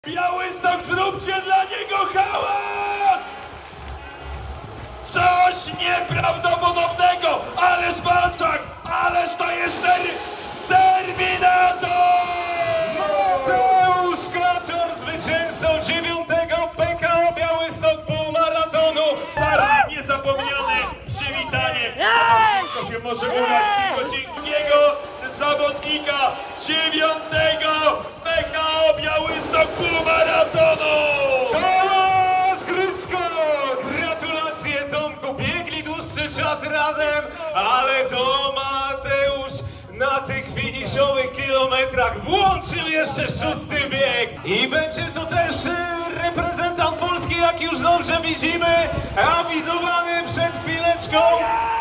Białystok, zróbcie dla niego hałas! Coś nieprawdopodobnego! Ależ walczak! Ależ to jest Terminator! Mateusz Kaczor, zwycięzcą 9. PKO Białystok półmaratonu. Niezapomniane przywitanie! To wszystko się może udać tylko dzięki niego, zawodnika 9. PKO Białystok półmaratonu! Tomasz Grycko! Gratulacje, Tomku, biegli dłuższy czas razem, ale to Mateusz na tych finiszowych kilometrach włączył jeszcze 6. bieg i będzie to też reprezentant Polski, jak już dobrze widzimy, awizowany przed chwileczką.